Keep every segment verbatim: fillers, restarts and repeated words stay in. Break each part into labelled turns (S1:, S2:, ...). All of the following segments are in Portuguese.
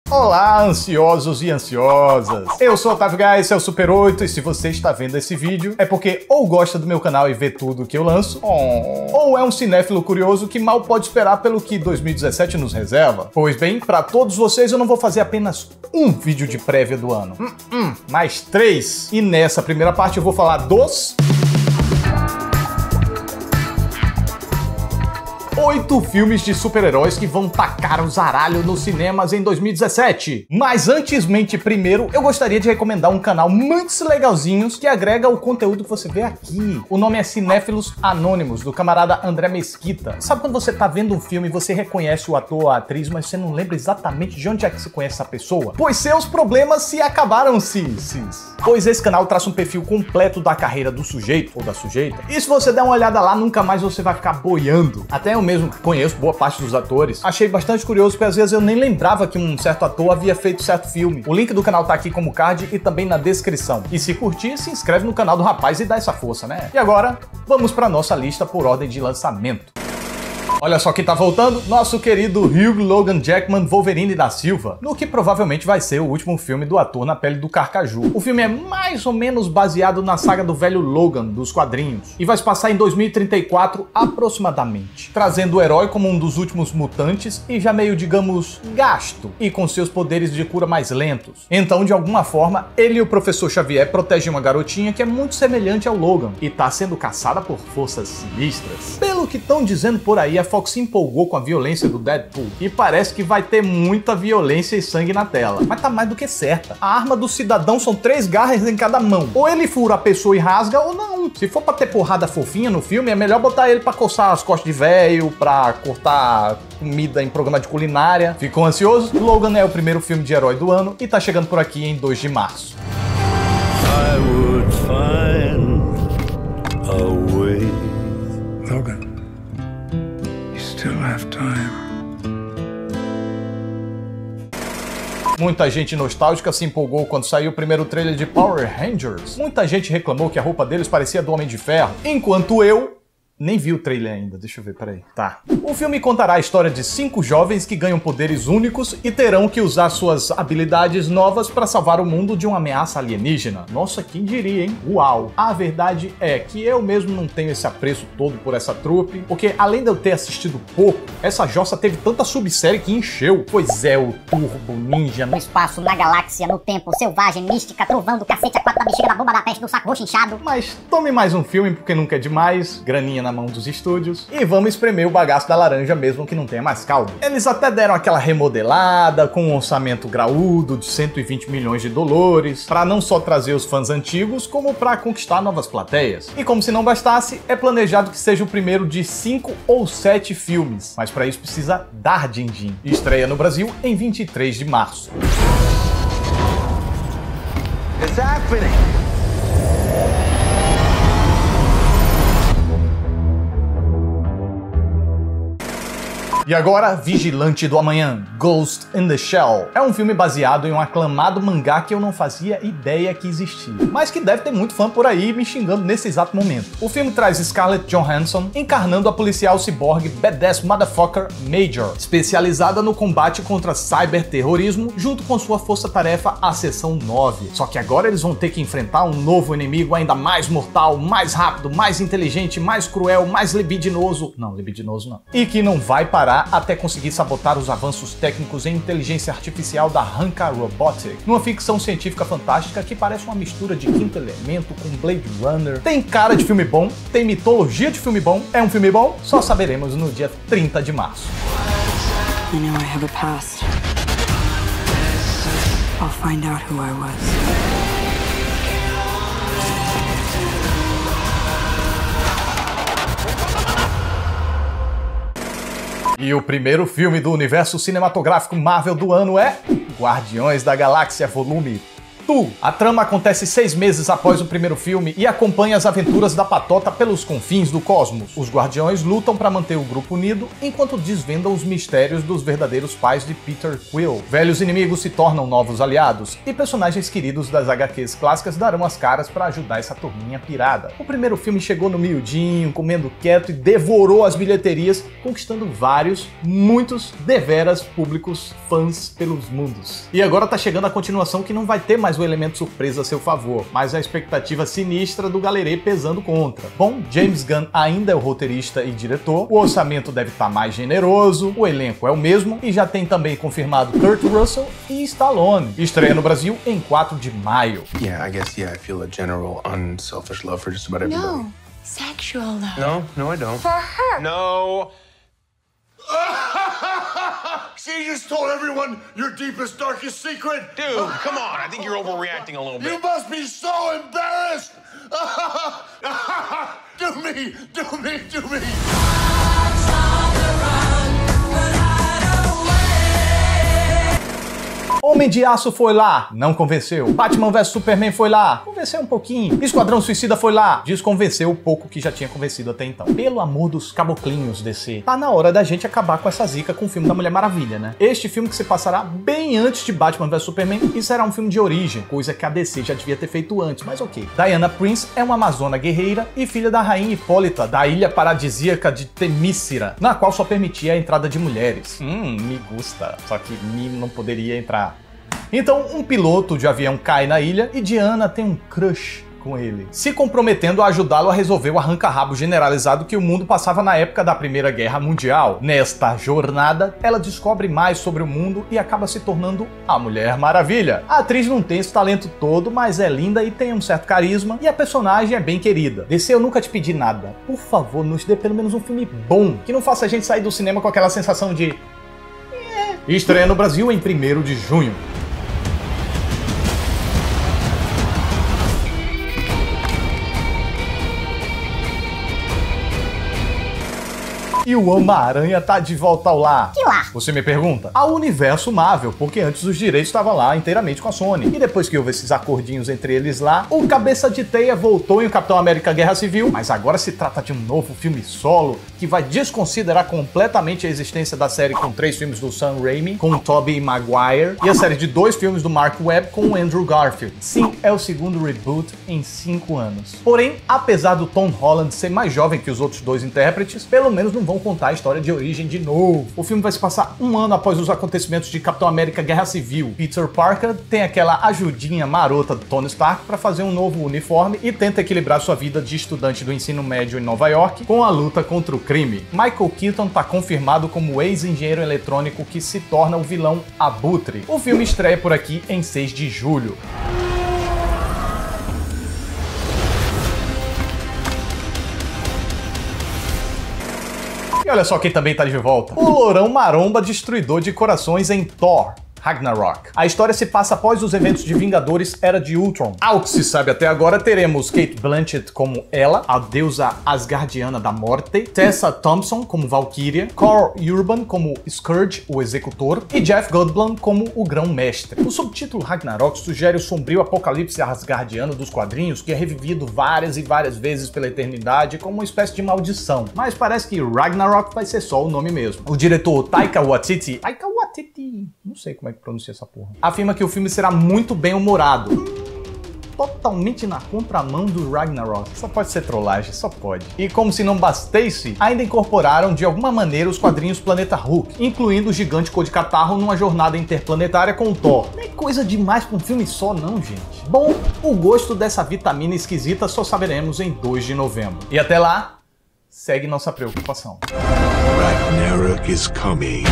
S1: Olá, ansiosos e ansiosas! Eu sou o Otávio Gás, esse é o Super oito, e se você está vendo esse vídeo, é porque ou gosta do meu canal e vê tudo que eu lanço, oh. ou é um cinéfilo curioso que mal pode esperar pelo que dois mil e dezessete nos reserva. Pois bem, para todos vocês eu não vou fazer apenas um vídeo de prévia do ano, hum, hum, mas três. E nessa primeira parte eu vou falar dos... oito filmes de super-heróis que vão tacar o zaralho nos cinemas em dois mil e dezessete. Mas antes, mente primeiro, eu gostaria de recomendar um canal muito legalzinhos que agrega o conteúdo que você vê aqui. O nome é Cinéfilos Anônimos, do camarada André Mesquita. Sabe quando você tá vendo um filme e você reconhece o ator ou a atriz, mas você não lembra exatamente de onde é que você conhece essa pessoa? Pois seus problemas se acabaram, sis, sis. Pois esse canal traça um perfil completo da carreira do sujeito ou da sujeita. E se você der uma olhada lá, nunca mais você vai ficar boiando. Até eu mesmo conheço boa parte dos atores. Achei bastante curioso, porque às vezes eu nem lembrava que um certo ator havia feito certo filme. O link do canal tá aqui como card e também na descrição. E se curtir, se inscreve no canal do rapaz e dá essa força, né? E agora, vamos pra nossa lista por ordem de lançamento. Olha só quem tá voltando, nosso querido Hugh Logan Jackman Wolverine da Silva, no que provavelmente vai ser o último filme do ator na pele do Carcaju. O filme é mais ou menos baseado na saga do velho Logan, dos quadrinhos, e vai se passar em dois mil e trinta e quatro aproximadamente, trazendo o herói como um dos últimos mutantes e já meio, digamos, gasto, e com seus poderes de cura mais lentos. Então, de alguma forma, ele e o professor Xavier protegem uma garotinha que é muito semelhante ao Logan, e tá sendo caçada por forças sinistras. Pelo que estão dizendo por aí, a Fox se empolgou com a violência do Deadpool e parece que vai ter muita violência e sangue na tela. Mas tá mais do que certa. A arma do cidadão são três garras em cada mão. Ou ele fura a pessoa e rasga, ou não. Se for pra ter porrada fofinha no filme, é melhor botar ele pra coçar as costas de velho, pra cortar comida em programa de culinária. Ficou ansioso? Logan é o primeiro filme de herói do ano e tá chegando por aqui em dois de março. I would find a way. Logan. Still have time. Muita gente nostálgica se empolgou quando saiu o primeiro trailer de Power Rangers. Muita gente reclamou que a roupa deles parecia do Homem de Ferro, enquanto eu nem vi o trailer ainda, deixa eu ver, peraí. Tá. O filme contará a história de cinco jovens que ganham poderes únicos e terão que usar suas habilidades novas para salvar o mundo de uma ameaça alienígena. Nossa, quem diria, hein? Uau! A verdade é que eu mesmo não tenho esse apreço todo por essa trupe, porque além de eu ter assistido pouco, essa jossa teve tanta subsérie que encheu. Pois é, o Turbo Ninja...
S2: No espaço, na galáxia, no tempo, selvagem, mística, trovão do cacete, a quatro da bexiga, da bomba da peste, do saco roxo inchado.
S1: Mas tome mais um filme, porque nunca é demais, graninha na mão dos estúdios, e vamos espremer o bagaço da laranja mesmo que não tenha mais caldo. Eles até deram aquela remodelada, com um orçamento graúdo de cento e vinte milhões de dólares, para não só trazer os fãs antigos, como para conquistar novas plateias. E como se não bastasse, é planejado que seja o primeiro de cinco ou sete filmes, mas para isso precisa dar din-din. Estreia no Brasil em vinte e três de março. It's happening. E agora, Vigilante do Amanhã, Ghost in the Shell. É um filme baseado em um aclamado mangá que eu não fazia ideia que existia, mas que deve ter muito fã por aí me xingando nesse exato momento. O filme traz Scarlett Johansson encarnando a policial ciborgue Badass Motherfucker Major, especializada no combate contra cyberterrorismo, junto com sua força-tarefa, a Seção nove. Só que agora eles vão ter que enfrentar um novo inimigo ainda mais mortal, mais rápido, mais inteligente, mais cruel, mais libidinoso... Não, libidinoso não. E que não vai parar até conseguir sabotar os avanços técnicos em inteligência artificial da Hanka Robotic, numa ficção científica fantástica que parece uma mistura de Quinto Elemento com Blade Runner. Tem cara de filme bom, tem mitologia de filme bom. É um filme bom? Só saberemos no dia trinta de março. I know I have a past. I'll find out who I was. E o primeiro filme do universo cinematográfico Marvel do ano é Guardiões da Galáxia Volume Two. A trama acontece seis meses após o primeiro filme e acompanha as aventuras da Patota pelos confins do cosmos. Os Guardiões lutam para manter o grupo unido enquanto desvendam os mistérios dos verdadeiros pais de Peter Quill. Velhos inimigos se tornam novos aliados e personagens queridos das H Qs clássicas darão as caras para ajudar essa turminha pirada. O primeiro filme chegou no miudinho, comendo quieto e devorou as bilheterias, conquistando vários, muitos, deveras públicos fãs pelos mundos. E agora tá chegando a continuação que não vai ter mais o elemento surpresa a seu favor, mas a expectativa sinistra do galerê pesando contra. Bom, James Gunn ainda é o roteirista e diretor, o orçamento deve estar mais generoso, o elenco é o mesmo e já tem também confirmado Kurt Russell e Stallone. Estreia no Brasil em quatro de maio.
S3: Yeah, I guess yeah, I feel a general unselfish love for just about everybody.
S4: No, sexual love.
S3: No, no, I don't.
S4: For her.
S3: No.
S5: She just told everyone your deepest, darkest secret.
S3: Dude, come on. I think you're overreacting a little bit.
S5: You must be so embarrassed. Do me, do me, do me.
S1: Homem de Aço foi lá, não convenceu. Batman versus Superman foi lá, convenceu um pouquinho. Esquadrão Suicida foi lá, desconvenceu o pouco que já tinha convencido até então. Pelo amor dos caboclinhos D C, tá na hora da gente acabar com essa zica com o filme da Mulher Maravilha, né? Este filme que se passará bem antes de Batman versus Superman e será um filme de origem, coisa que a D C já devia ter feito antes, mas ok. Diana Prince é uma amazona guerreira e filha da rainha Hipólita, da ilha paradisíaca de Temícera, na qual só permitia a entrada de mulheres. Hum, me gusta, só que me não poderia entrar. Então, um piloto de avião cai na ilha e Diana tem um crush com ele, se comprometendo a ajudá-lo a resolver o arranca-rabo generalizado que o mundo passava na época da Primeira Guerra Mundial. Nesta jornada, ela descobre mais sobre o mundo e acaba se tornando a Mulher Maravilha. A atriz não tem esse talento todo, mas é linda e tem um certo carisma, e a personagem é bem querida. D C, eu nunca te pedi nada. Por favor, nos dê pelo menos um filme bom, que não faça a gente sair do cinema com aquela sensação de... Estreia no Brasil em primeiro de junho. E o Homem-Aranha tá de volta ao lar.
S2: Que lar?
S1: Você me pergunta? Ao universo Marvel, porque antes os direitos estavam lá inteiramente com a Sony. E depois que houve esses acordinhos entre eles lá, o Cabeça de Teia voltou em o Capitão América Guerra Civil, mas agora se trata de um novo filme solo que vai desconsiderar completamente a existência da série com três filmes do Sam Raimi, com o Tobey Maguire, e a série de dois filmes do Mark Webb com o Andrew Garfield. Sim, é o segundo reboot em cinco anos. Porém, apesar do Tom Holland ser mais jovem que os outros dois intérpretes, pelo menos não vão contar a história de origem de novo. O filme vai se passar um ano após os acontecimentos de Capitão América Guerra Civil. Peter Parker tem aquela ajudinha marota do Tony Stark para fazer um novo uniforme e tenta equilibrar sua vida de estudante do ensino médio em Nova York com a luta contra o crime. Michael Keaton está confirmado como ex-engenheiro eletrônico que se torna o vilão Abutre. O filme estreia por aqui em seis de julho. E olha só quem também tá de volta. O Lourão Maromba, destruidor de corações em Thor Ragnarok. A história se passa após os eventos de Vingadores Era de Ultron. Ao que se sabe até agora, teremos Cate Blanchett como ela, a deusa asgardiana da morte, Tessa Thompson como Valkyria, Carl Urban como Scourge, o executor, e Jeff Goldblum como o grão-mestre. O subtítulo Ragnarok sugere o sombrio apocalipse asgardiano dos quadrinhos que é revivido várias e várias vezes pela eternidade como uma espécie de maldição. Mas parece que Ragnarok vai ser só o nome mesmo. O diretor Taika Waititi, Taika Waititi, não sei como é que pronuncia essa porra, afirma que o filme será muito bem humorado, totalmente na contramão do Ragnarok. Só pode ser trollagem, só pode. E como se não bastasse, ainda incorporaram de alguma maneira os quadrinhos Planeta Hulk, incluindo o gigante Cor de Catarro numa jornada interplanetária com o Thor. Não é coisa demais pra um filme só não, gente. Bom, o gosto dessa vitamina esquisita só saberemos em dois de novembro. E até lá, segue nossa preocupação.
S5: Ragnarok is coming.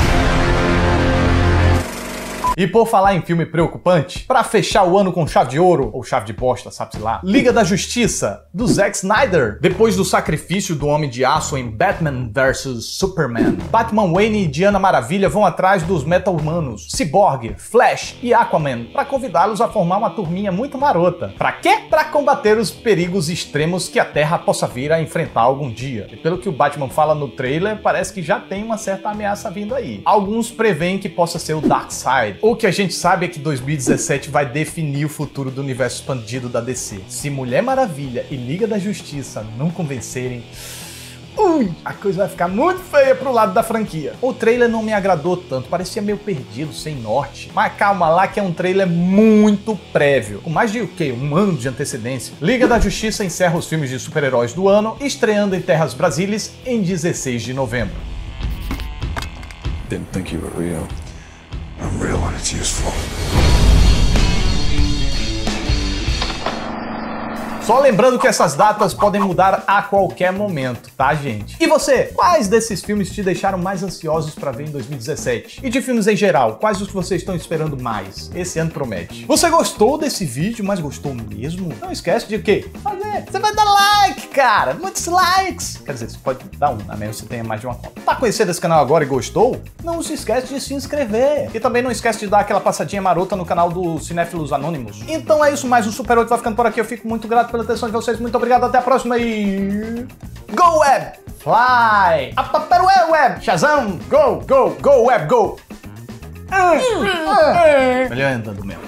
S1: E por falar em filme preocupante, pra fechar o ano com chave de ouro, ou chave de bosta, sabe-se lá, Liga da Justiça, do Zack Snyder. Depois do sacrifício do Homem de Aço em Batman versus Superman, Batman Wayne e Diana Maravilha vão atrás dos Meta-Humanos, Cyborg, Flash e Aquaman, pra convidá-los a formar uma turminha muito marota. Pra quê? Pra combater os perigos extremos que a Terra possa vir a enfrentar algum dia. E pelo que o Batman fala no trailer, parece que já tem uma certa ameaça vindo aí. Alguns preveem que possa ser o Darkseid, O que a gente sabe é que dois mil e dezessete vai definir o futuro do universo expandido da D C. Se Mulher Maravilha e Liga da Justiça não convencerem, ui, a coisa vai ficar muito feia pro lado da franquia. O trailer não me agradou tanto, parecia meio perdido, sem norte. Mas calma lá que é um trailer muito prévio. Com mais de o quê? Um ano de antecedência. Liga da Justiça encerra os filmes de super-heróis do ano, estreando em terras brasílias em dezesseis de novembro.
S3: Didn't think you were real. I'm real when it's useful.
S1: Só lembrando que essas datas podem mudar a qualquer momento, tá, gente? E você, quais desses filmes te deixaram mais ansiosos pra ver em dois mil e dezessete? E de filmes em geral, quais os que vocês estão esperando mais? Esse ano promete. Você gostou desse vídeo, mas gostou mesmo? Não esquece de o quê? Fazer. Você vai dar like, cara! Muitos likes! Quer dizer, você pode dar um, a menos que você tenha mais de uma conta. Tá conhecendo esse canal agora e gostou? Não se esquece de se inscrever. E também não esquece de dar aquela passadinha marota no canal do Cinéfilos Anônimos. Então é isso, mais um Super oito vai ficando por aqui. Eu fico muito grato pela atenção de vocês, muito obrigado, até a próxima e... Go Web! Fly! Up, up, up, web! Shazam! Go, go, go, web, go! Melhor andando mesmo.